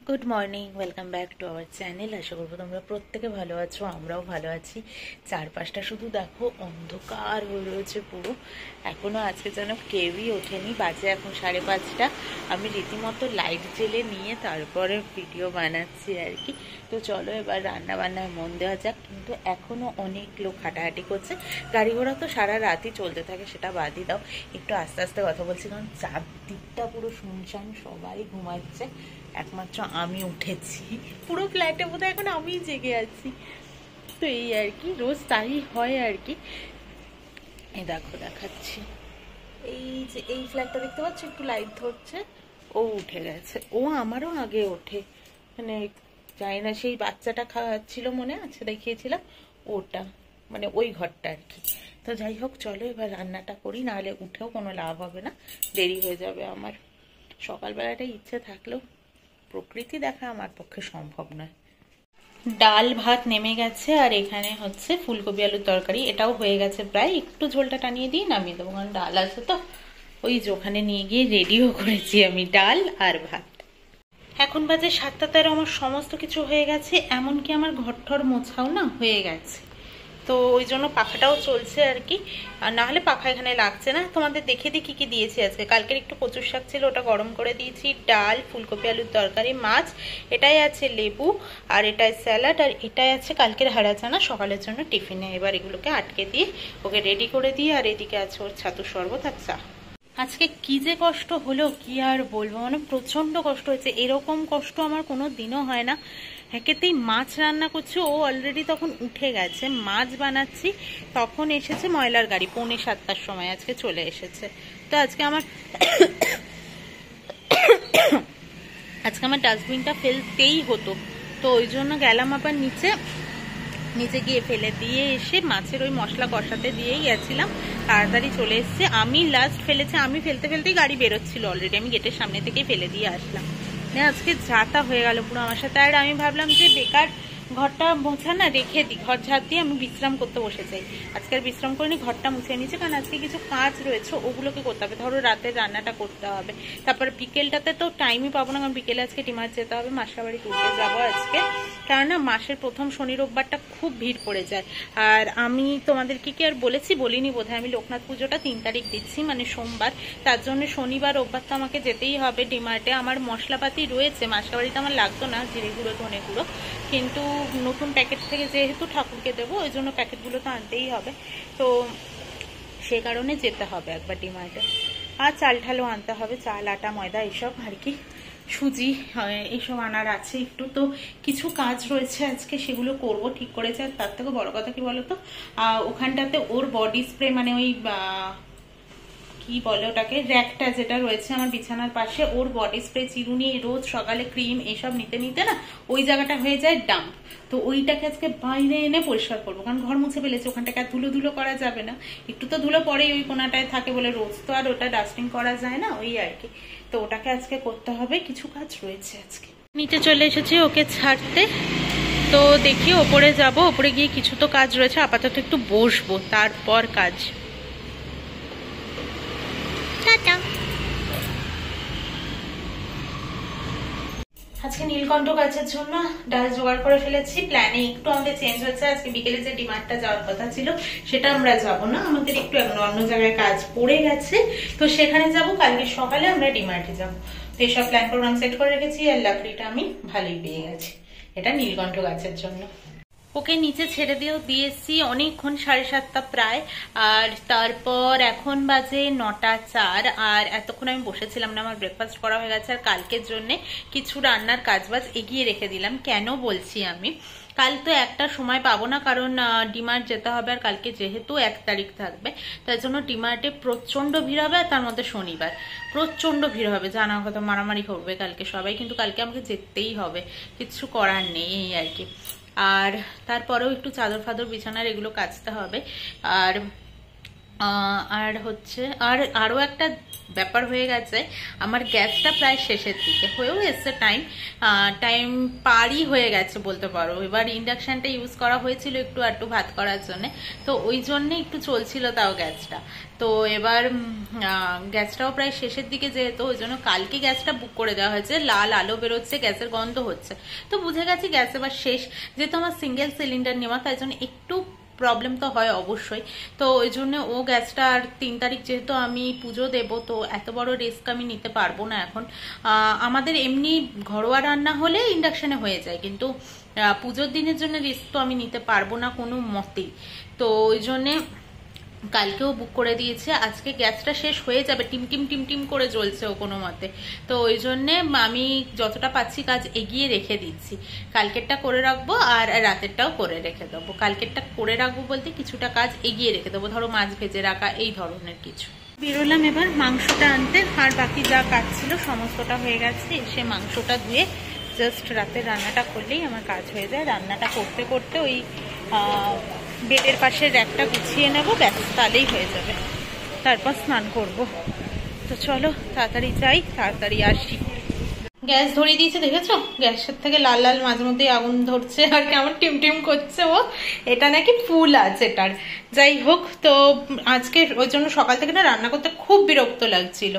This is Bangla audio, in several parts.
Good morning, welcome back to our channel. আশা করবো তোমরা প্রত্যেকে ভালো আছো, আমরাও ভালো আছি। চারপাশটা শুধু দেখো, অন্ধকার হয়ে রয়েছে পুরো। এখনো আজকে যেন কেউই ওঠেনি, বাজে এখন 5:30। আমি রীতিমতো লাইট জেলে নিয়ে তারপরে ভিডিও বানাচ্ছি আর কি। তো চলো এবার রান্না বান্নায় মন দেওয়া যাক। কিন্তু এখনো অনেক লোক হাঁটাহাঁটি করছে। গাড়ি ঘোড়া তো সারা রাতই চলতে থাকে, সেটা বাদই দাও। একটু আস্তে আস্তে কথা বলছি কারণ চারদিকটা পুরো শুনশান, সবাই ঘুমাচ্ছে, একমাত্র আমি উঠেছি। পুরো ফ্ল্যাটে বোধহয় এখন আমিই জেগে আছি। তো এই আর কি, রোজ তাই হয় আর কি। এই দেখো দেখাচ্ছি, এই যে এই ফ্ল্যাটটা দেখতে পাচ্ছ, একটু লাইট ধরছে, ও উঠে গেছে। ও আমারও আগে ওঠে, মানে জানি না, সেই বাচ্চাটা খাওয়াচ্ছিল মনে আছে, দেখিয়েছিলাম ওটা, মানে ওই ঘরটা আর কি। তো যাই হোক, চলো এবার রান্নাটা করি, নাহলে উঠেও কোনো লাভ হবে না, দেরি হয়ে যাবে আমার। সকালবেলাটাই ইচ্ছে থাকলেও প্রকৃতি দেখা আমার পক্ষে সম্ভব নয়। ডাল ভাত নেমে গেছে, আর এখানে হচ্ছে ফুলকপি আলুর তরকারি, এটাও হয়ে গেছে প্রায়। একটু ঝোলটা টানিয়ে দিয়ে নামিয়ে দেবো, কারণ ডাল আছে তো। ওই যে ওখানে নিয়ে গিয়ে রেডিও করেছি আমি ডাল আর ভাত। এখন বাজে 7:13, আমার সমস্ত কিছু হয়ে গেছে, এমনকি আমার ঘরঠর মোছাও না হয়ে গেছে। তো ওই জন্য পাখাটাও চলছে আর কি, আর না হলে পাখা এখানে লাগছে না। তোমাদের দেখে দিই কি কি দিয়েছি আজকে। কালকের একটু কচুর শাক ছিল, ওটা গরম করে দিয়েছি। ডাল, ফুলকপি আলুর তরকারি, মাছ, এটাই আছে লেবু, আর এটাই স্যালাড, আর এটাই আছে কালকের হারা চানা সকালের জন্য টিফিনে। এবার এগুলোকে আটকে দিয়ে ওকে রেডি করে দিয়ে, আর এদিকে আছে ওর ছাতুর শরবত আর চা। আজকে কি যে কষ্ট হলো কি আর বলবো, মানে প্রচন্ড কষ্ট হয়েছে। এরকম কষ্ট আমার কোনো দিনও হয় না। একেতেই মাছ রান্না করছি, ও অলরেডি তখন উঠে গেছে, মাছ বানাচ্ছি, তখন এসেছে ময়লার গাড়ি 6:45-র সময় আজকে চলে এসেছে। তো আজকে আমার ডাস্টবিনটা ফেলতেই হতো, তো ওই জন্য গেলাম আবার নিচে গিয়ে ফেলে দিয়ে এসে মাছের ওই মশলা কষাতে দিয়েই গেছিলাম, তাড়াতাড়ি চলে এসছে। আমি লাস্ট ফেলেছি, আমি ফেলতে ফেলতেই গাড়ি বেরোচ্ছিল অলরেডি, আমি গেটের সামনে থেকেই ফেলে দিয়ে আসলাম। আজকে যাতা হয়ে গেল পুরো আমার সাথে। আর আমি ভাবলাম যে বেকার ঘরটা মোছা না, রেখে দিই, ঘর ঝাড় দিয়ে আমি বিশ্রাম করতে বসে যাই। আজকে আর বিশ্রাম করিনি, ঘরটা মুছে নিয়েছি, কারণ আজকে কিছু কাজ রয়েছে, ওগুলোকে করতে হবে। ধরো রাতে রান্নাটা করতে হবে, তারপর বিকেলটাতে তো টাইমই পাবো না, কারণ বিকেলে আজকে ডিমার্ট যেতে হবে, মাসির বাড়ি ঘুরতে যাবো আজকে। কেননা মাসের প্রথম শনি রোববারটা খুব ভিড় পড়ে যায়। আর আমি তোমাদেরকে কি আর বলিনি বোধহয়, আমি লোকনাথ পুজোটা 3 তারিখ দিচ্ছি, মানে সোমবার। তার জন্য শনিবার রোববার তো আমাকে যেতেই হবে ডিমার্টে। আমার মশলাপাতি রয়েছে, মাসির বাড়িতে আমার লাগতো না, জিরে গুঁড়ো ধনে গুঁড়ো, কিন্তু নতুন প্যাকেট থেকে যেহেতু ঠাকুরকে দেবো, ওই জন্য প্যাকেটগুলো তো আনতেই হবে। তো সে কারণে যেতে হবে একবার ডিমার্টে। আর চাল ঠালও আনতে হবে, চাল, আটা, ময়দা, এইসব আর কি, সুজি, এইসব আনার আছে একটু। তো কিছু কাজ রয়েছে আজকে, সেগুলো করব ঠিক করেছে। আর তার থেকে বড় কথা কি বলতো, ওখানটাতে ওর বডি স্প্রে, মানে ওই কি বলে ওটাকে, র্যাকটা যেটা রয়েছে আমার বিছানার পাশে, ওর বডি স্প্রে, চিরুনি, রোজ সকালে ক্রিম, এইসব নিতে নিতে না ওই জায়গাটা হয়ে যায় ডাম্প। তো ওইটাকে আজকে বাইরে এনে পরিষ্কার করবো, কারণ ঘর মুছে ফেলেছে, ওখানটাকে আর ধুলো ধুলো করা যাবে না। একটু তো ধুলো পরেই ওই কোনাটায় থাকে বলে, রোজ তো আর ওটা ডাস্টিং করা যায় না, ওই আর কি। তো ওটাকে আজকে করতে হবে, কিছু কাজ রয়েছে আজকে। নিচে চলে এসেছি ওকে ছাড়তে, তো দেখি ওপরে যাব, ওপরে গিয়ে কিছু তো কাজ রয়েছে, আপাতত একটু বসবো, তারপর কাজ। আজকে নীলকণ্ঠ গাছের জন্য ডাল জোগাড় করে ফেলেছি। প্ল্যানে একটু আমাদের চেঞ্জ হচ্ছে, আজকে বিকেলে যে ডিমার্টটা যাওয়ার কথা ছিল সেটা আমরা যাব না, আমাদের একটু অন্য জায়গায় কাজ পড়ে গেছে, তো সেখানে যাব। কালকে সকালে আমরা ডিমার্টে যাব। তো এইসব প্ল্যান প্রোগ্রাম সেট করে রেখেছি। আর লাকড়িটা আমি ভালোই পেয়ে গেছি, এটা নীলকণ্ঠ গাছের জন্য। ওকে নিচে ছেড়ে দিয়েছি অনেকক্ষণ, 7:30 প্রায়। আর তারপর এখন বাজে 9:04, আর এতক্ষণ আমি বসেছিলাম না, আমার ব্রেকফাস্ট করা হয়ে গেছে। আর কালকের জন্য কিছু রান্নার কাজবাজ এগিয়ে রেখে দিলাম। কেন বলছি, আমি কাল তো একটা সময় পাবো না, কারণ ডিমার্ট যেতে হবে, আর কালকে যেহেতু 1 তারিখ থাকবে, তার জন্য ডিমার্টে প্রচন্ড ভিড় হবে। আর তার মধ্যে শনিবার প্রচন্ড ভিড় হবে, জানা কথা, মারামারি করবে কালকে সবাই, কিন্তু কালকে আমাকে যেতেই হবে, কিছু করার নেই, এই আর কি। আর তারপরেও একটু চাদর ফাদর বিছানার এগুলো কাচতে হবে। আর আর হচ্ছে আরও একটা ব্যাপার হয়ে গেছে, আমার গ্যাসটা প্রায় শেষের দিকে হয়েও এসছে, টাইম পারই হয়ে গেছে বলতে পারো। এবার ইন্ডাকশানটা ইউজ করা হয়েছিল একটু আধটু ভাত করার জন্য, তো ওই জন্যে একটু চলছিল তাও গ্যাসটা। তো এবার গ্যাসটাও প্রায় শেষের দিকে যেহেতু, ওই জন্য কালকে গ্যাসটা বুক করে দেওয়া হয়েছে। লাল আলো বেরোচ্ছে, গ্যাসের গন্ধ হচ্ছে, তো বুঝে গেছি গ্যাস এবার শেষ। যেহেতু আমার সিঙ্গেল সিলিন্ডার নেওয়া, তাই জন্য একটু প্রবলেম তো হয় অবশ্যই। তো ওই জন্য ও গ্যাসটা আর 3 তারিখ যেহেতু আমি পুজো দেব, তো এত বড় রিস্ক আমি নিতে পারবো না এখন। আমাদের এমনি ঘরোয়া রান্না হলে ইন্ডাকশানে হয়ে যায়, কিন্তু পুজোর দিনের জন্য রিস্ক তো আমি নিতে পারবো না কোনো মতেই। তো ওই জন্যে কালকেও বুক করে দিয়েছে। আজকে গ্যাসটা শেষ হয়ে যাবে, টিম টিম টিম টিম করে জ্বলছে ও কোনো মতে। তো ওই জন্যে আমি যতটা পাচ্ছি কাজ এগিয়ে রেখে দিচ্ছি। কালকেরটা করে রাখবো আর রাতেরটাও করে রেখে দেবো। কালকেরটা করে রাখবো বলতে কিছুটা কাজ এগিয়ে রেখে দেবো, ধরো মাছ ভেজে রাখা এই ধরনের কিছু। বেরোলাম এবার মাংসটা আনতে, আর বাকি যা কাজ ছিল সমস্তটা হয়ে গেছে। এসে মাংসটা ধুয়ে জাস্ট রাতের রান্নাটা করলেই আমার কাজ হয়ে যায়। রান্নাটা করতে করতে ওই বেডের পাশে র্যাকটা গুছিয়ে নেব, ব্যাস তাহলেই হয়ে যাবে। তারপর স্নান করব। তো চলো তাড়াতাড়ি যাই, তাড়াতাড়ি আসি। গ্যাস ধরিয়ে দিয়েছে, দেখেছো? গ্যাসের থেকে লাল লাল মাঝে মধ্যে আগুন ধরছে আর কেমন টিম টিম করছে ও। এটা নাকি ফুল আছে এটার। যাই হোক, তো আজকে ওই জন্য সকাল থেকে না রান্না করতে খুব বিরক্ত লাগছিল।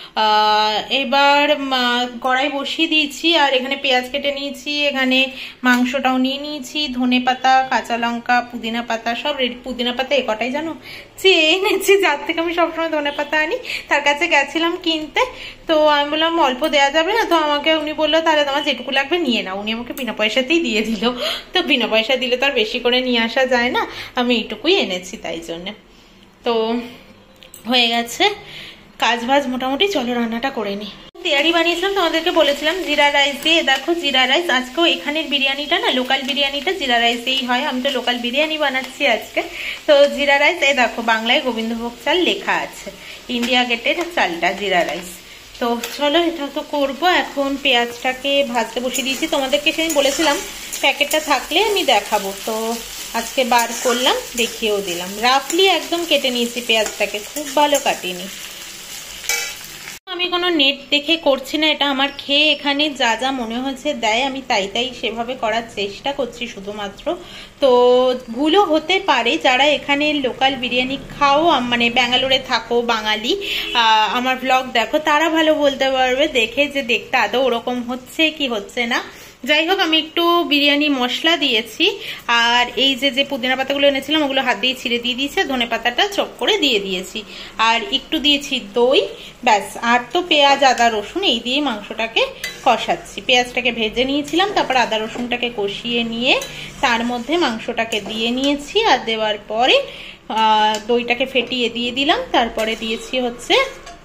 এবার কড়াই বসিয়ে দিয়েছি, আর এখানে পেঁয়াজ কেটে নিয়েছি, এখানে মাংসটাও নিয়ে নিয়েছি, ধনে পাতা, কাঁচা লঙ্কা, পুদিনা পাতা সব রেডি। পুদিনা পাতা এ কটাই জানো যে এনেছি, যার থেকে আমি সবসময় ধনে পাতা আনি, তার কাছে গেছিলাম কিনতে। তো আমি বললাম অল্প দেওয়া যাবে না, তো আমাকে উনি বললো তাহলে তোমার যেটুকু লাগবে নিয়ে নাও। উনি আমাকে বিনা পয়সাতেই দিয়ে দিল। তো বিনা পয়সা দিলে তো আর বেশি করে নিয়ে আসা যায় না, আমি এইটুকুই এনেছি তাই জন্যে। তো হয়ে গেছে কাজ বাজ মোটামুটি, চলো রান্নাটা করে নি। তেয়ারি বানিয়েছিলাম, তোমাদেরকে বলেছিলাম জিরা রাইস দিয়ে। দেখো জিরা রাইস, আজকেও এখানের বিরিয়ানিটা না, লোকাল বিরিয়ানিটা জিরা রাইস দিয়েই হয়। আমি তো লোকাল বিরিয়ানি বানাচ্ছি আজকে। তো জিরা রাইস, এই দেখো বাংলায় গোবিন্দভোগ চাল লেখা আছে, ইন্ডিয়া গেটের চালটা জিরা রাইস। তো চলো এটা তো করবো এখন। পেঁয়াজটাকে ভাজতে বসিয়ে দিয়েছি, তোমাদেরকে সেদিন বলেছিলাম প্যাকেটটা থাকলে আমি দেখাবো, তো আজকে বার করলাম, দেখিয়েও দিলাম। রাফলি একদম কেটে নিয়েছি পেঁয়াজটাকে, খুব ভালো কাটিনি। আমি কোনো নেট দেখে করছি না, এটা আমার খেয়ে এখানে যা যা মনে হচ্ছে দেয়, আমি তাই তাই সেভাবে করার চেষ্টা করছি শুধুমাত্র। তো ভুলও হতে পারে, যারা এখানে লোকাল বিরিয়ানি খাও, মানে ব্যাঙ্গালোরে থাকো বাঙালি, আমার ব্লগ দেখো, তারা ভালো বলতে পারবে দেখে যে দেখতে আদৌ ওরকম হচ্ছে কি হচ্ছে না। যাই হোক, আমি একটু বিরিয়ানি মশলা দিয়েছি, আর এই যে পুদিনা পাতাগুলো এনেছিলাম ওগুলো হাত দিয়ে ছিঁড়ে দিয়ে দিয়েছি, ধনে পাতাটা চপ করে দিয়ে দিয়েছি, আর একটু দিয়েছি দই, ব্যাস। আর তো পেঁয়াজ আদা রসুন এই দিয়ে মাংসটাকে কষাচ্ছি। পেঁয়াজটাকে ভেজে নিয়েছিলাম, তারপর আদা রসুনটাকে কষিয়ে নিয়ে তার মধ্যে মাংসটাকে দিয়ে নিয়েছি, আর দেওয়ার পরে দইটাকে ফেটিয়ে দিয়ে দিলাম। তারপরে দিয়েছি হচ্ছে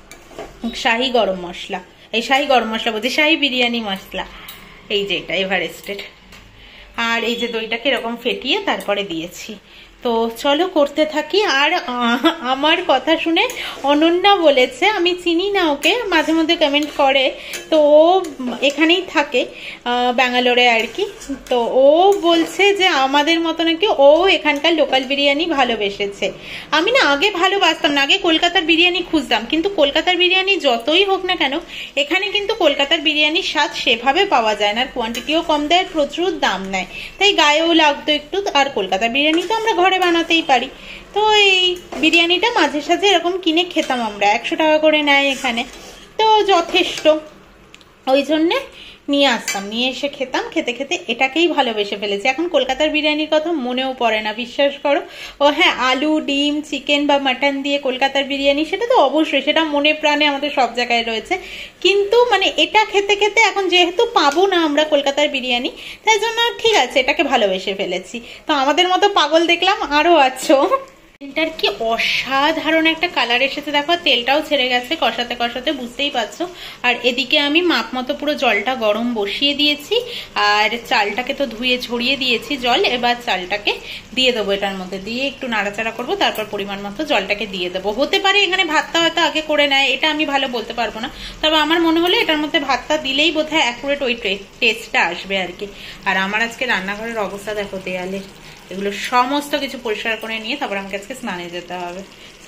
শাহি গরম মশলা, এই শাহি গরম মশলা বলছি, শাহি বিরিয়ানি মশলা, এই যে এটা এভারেস্টের। আর এই যে দইটাকে এরকম ফেটিয়ে তারপরে দিয়েছি। তো চলো করতে থাকি। আর আমার কথা শুনে অনন্যা বলেছে, আমি চিনি না ওকে, মাঝে মধ্যে কমেন্ট করে, তো ও এখানেই থাকে ব্যাঙ্গালোরে আর কি। তো ও বলছে যে আমাদের মতো নাকি ও এখানকার লোকাল বিরিয়ানি ভালোবেসেছে। আমি না আগে ভালোবাসতাম না, আগে কলকাতার বিরিয়ানি খুঁজতাম, কিন্তু কলকাতার বিরিয়ানি যতই হোক না কেন এখানে কিন্তু কলকাতার বিরিয়ানির স্বাদ সেভাবে পাওয়া যায় না, আর কোয়ান্টিটিও কম দেয়, প্রচুর দাম নেয়, তাই গায়েও লাগতো একটু। আর কলকাতার বিরিয়ানি তো আমরা ঘরে বানাতেই পারি। তো এই বিরিয়ানিটা মাঝে সাঝে এরকম কিনে খেতাম আমরা, 100 টাকা করে নেয় এখানে, তো যথেষ্ট, ওই জন্যে নিয়ে আসতাম, নিয়ে এসে খেতাম, খেতে খেতে এটাকেই ভালোবেসে ফেলেছি। এখন কলকাতার বিরিয়ানির কথা মনেও পড়ে না, বিশ্বাস করো। ও হ্যাঁ, আলু ডিম চিকেন বা মাটন দিয়ে কলকাতার বিরিয়ানি, সেটা তো অবশ্যই, সেটা মনে প্রাণে আমাদের সব জায়গায় রয়েছে, কিন্তু মানে এটা খেতে খেতে এখন যেহেতু পাবো না আমরা কলকাতার বিরিয়ানি, তাই জন্য ঠিক আছে এটাকে ভালোবেসে ফেলেছি। তো আমাদের মতো পাগল দেখলাম আরো আছো। তেলটার কি অসাধারণ একটা কালার এসেছে, দেখো তেলটাও ছেড়ে গেছে কষাতে কষাতে, বুঝতেই পারছো। আর এদিকে আমি মাপ মতো পুরো জলটা গরম বসিয়ে দিয়েছি, আর চালটাকে তো ধুয়ে ঝরিয়ে দিয়েছি জল। এবার চালটাকে দিয়ে দেবো, এটার মধ্যে দিয়ে একটু নাড়াচাড়া করবো, তারপর পরিমাণ মতো জলটাকে দিয়ে দেবো। হতে পারে এখানে ভাতটা হয়তো আগে করে নেয়, এটা আমি ভালো বলতে পারবো না, তবে আমার মনে হলো এটার মধ্যে ভাতটা দিলেই বোধহয় অ্যাকুরেট ওই টেস্টটা আসবে আর কি। আর আমার আজকে রান্নাঘরের অবস্থা দেখো, দেয়ালের এগুলো সমস্ত কিছু পরিষ্কার করে নিয়ে তারপর আমাকে আজকে স্নানে যেতে হবে।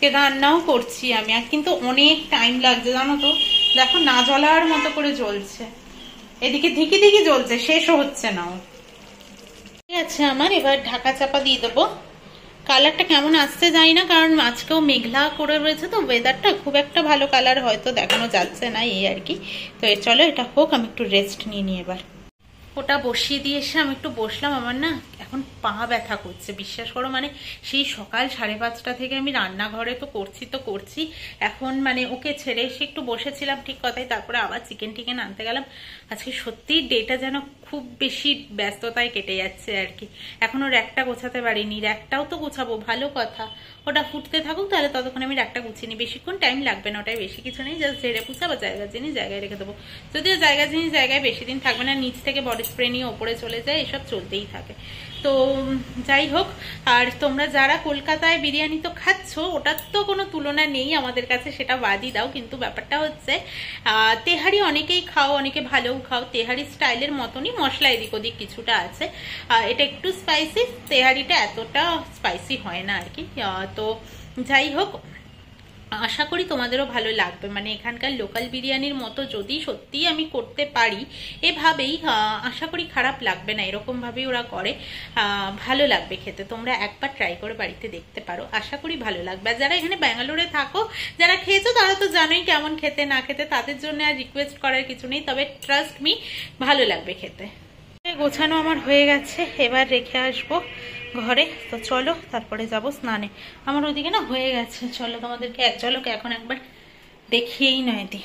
আজকে রান্নাও করছি আমি, আর কিন্তু অনেক টাইম লাগছে জানো তো। দেখো না জ্বলার মতো করে জ্বলছে, এদিকে ধিকি ধিকি জ্বলছে, শেষও হচ্ছে না। ঠিক আছে, আমার এবার ঢাকা চাপা দিয়ে দেবো। কালারটা কেমন আসছে জানি না, কারণ আজকেও মেঘলা করে রয়েছে তো ওয়েদারটা, খুব একটা ভালো কালার হয়তো দেখানো যাচ্ছে না, এই আর কি। তো চলো এটা হোক, আমি একটু রেস্ট নিয়ে এবার। ওটা বসিয়ে দিয়ে এসে আমি একটু বসলাম। আমার না এখন পা ব্যথা করছে, বিশ্বাস করো। মানে সেই সকাল 5:30 থেকে আমি রান্নাঘরে তো করছি। এখন মানে ওকে ছেড়ে এসে একটু বসেছিলাম, ঠিক কথাই। তারপরে আবার চিকেন টিকেন আনতে গেলাম। আজকে সত্যি ডেটা যেন খুব বেশি ব্যস্ততায় কেটে যাচ্ছে আর কি। এখনো র্যাকটা গোছাতে পারিনি, র্যাকটাও তো গোছাবো, ভালো কথা। ওটা ফুটতে থাকুক, তাহলে ততক্ষণ আমি র্যাকটা গুছিয়ে নিই। বেশিক্ষণ টাইম লাগবে না, ওটাই বেশি কিছু নেই, জাস্ট ঝেড়ে পুছা বা জায়গার জিনিস জায়গায় রেখে দেবো। যদিও জায়গার জিনিস জায়গায় বেশি দিন থাকবে না, নিচ থেকে বডি স্প্রে নিয়ে ওপরে চলে যায়, এসব চলতেই থাকে। তো যাই হোক, আর তোমরা যারা কলকাতায় বিরিয়ানি তো খাচ্ছ, ওটার তো কোনো তুলনা নেই আমাদের কাছে, সেটা বাদই দাও। কিন্তু ব্যাপারটা হচ্ছে তেহারি অনেকেই খাও, অনেকে ভালোও খাও। তেহারি স্টাইলের মতনই মশলা এদিক ওদিক কিছুটা আছে। এটা একটু স্পাইসি, তেহারিটা এতটা স্পাইসি হয় না আর কি। তো যাই হোক, আশা করি তোমাদেরও ভালো লাগবে। মানে এখানকার লোকাল বিরিয়ানির মতো যদি সত্যি আমি করতে পারি এভাবেই, আশা করি খারাপ লাগবে না। এরকম ভাবেই ওরা করে, ভালো লাগবে খেতে। তোমরা একবার ট্রাই করে বাড়িতে দেখতে পারো, আশা করি ভালো লাগবে। আর যারা এখানে ব্যাঙ্গালোরে থাকো, যারা খেয়েছো তারা তো জানোই কেমন খেতে না খেতে, তাদের জন্য আর রিকোয়েস্ট করার কিছু নেই। তবে ট্রাস্ট মি, ভালো লাগবে খেতে। গোছানো আমার হয়ে গেছে, এবার রেখে আসবো ঘরে। তো চলো তারপরে যাব স্নানে। আমার ওইদিকে না হয়ে গেছে, চলো তোমাদেরকে এক ঝলক এখন একবার দেখিয়েই নয় দি।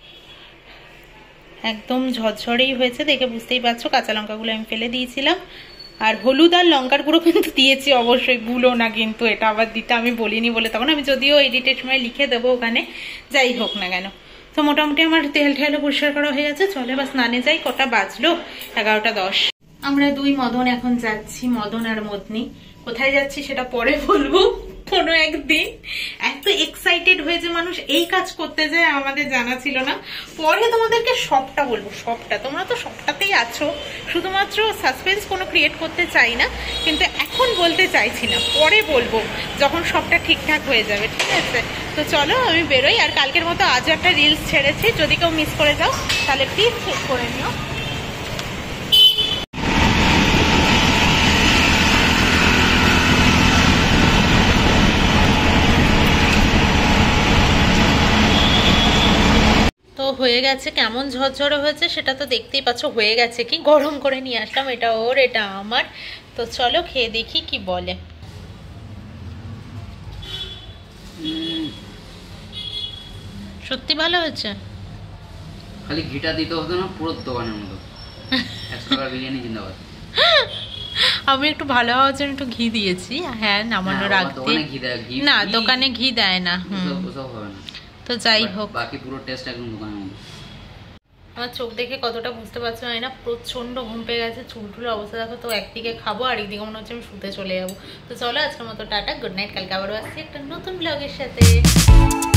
একদম ঝরঝরেই হয়েছে, দেখে বুঝতেই পারছো। কাঁচা লঙ্কাগুলো আমি ফেলে দিয়েছিলাম, আর হলুদ আর লঙ্কার গুঁড়ো কিন্তু দিয়েছি অবশ্যই, ভুলো না কিন্তু। এটা আবার দিতে আমি বলিনি বলে, তখন আমি যদিও এডিটের সময় লিখে দেবো ওখানে, যাই হোক না কেন। তো মোটামুটি আমার তেল ঠেলও পরিষ্কার করা হয়ে গেছে। চলে বা স্নানে যাই। কটা বাজলো? 11:10। আমরা দুই মদন এখন যাচ্ছি, মদন আর মদনি। কোথায় যাচ্ছি সেটা পরে বলবো কোনো একদিন। এত এক্সাইটেড হয়েছে মানুষ এই কাজ করতে যায়, আমাদের জানা ছিল না। পরে তোমাদেরকে সবটা বলবো, সবটা। তোমরা তো সবটাতেই আছো, শুধুমাত্র সাসপেন্স কোনো ক্রিয়েট করতে চাই না, কিন্তু এখন বলতে চাইছি না, পরে বলবো যখন সবটা ঠিকঠাক হয়ে যাবে, ঠিক আছে? তো চলো আমি বেরোই। আর কালকের মতো আজও একটা রিলস ছেড়েছি, যদি কেউ মিস করে যাও তাহলে প্লিজ চেক করে নিও। তো হয়ে গেছে, কেমন ঝরঝরে হয়েছে সেটা তো দেখতেই পাচ্ছ। হয়ে গেছে কি, গরম করে নিয়ে আসলাম। এটা ওর, এটা আমার। তো চলো খেয়ে দেখি কি বলে। সত্যি ভালো হয়েছে। খালি ঘিটা দিতে হতো না, পুরো দোকানের মতো। 100 টাকার বিরিয়ানি জিন্দাবাদ। আমি একটু ভালো হওয়ার জন্য একটু ঘি দিয়েছি। হ্যাঁ, নামানোর আগে না, দোকানে ঘি দেয় না। তো যাই হোক, বাকি পুরো টেস্ট একদম দোকানের মতো। আমার চোখ দেখে কতটা বুঝতে পারছো জানি না, প্রচন্ড ঘুম পেয়ে গেছে। চুলটুলো অবস্থা দেখো। তো একদিকে খাবো আর একদিকে মনে হচ্ছে আমি শুতে চলে যাবো। তো চলো আজকের মতো টাটা, গুড নাইট। কালকে আবারও আসছি একটা নতুন ব্লগের সাথে।